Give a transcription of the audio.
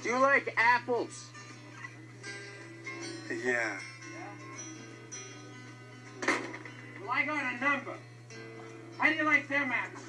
Do you like apples? Yeah. Well, I got a number. How do you like them apples?